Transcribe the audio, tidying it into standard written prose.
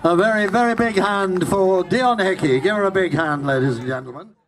A very, very big hand for Dionne Hickey. Give her a big hand, ladies and gentlemen.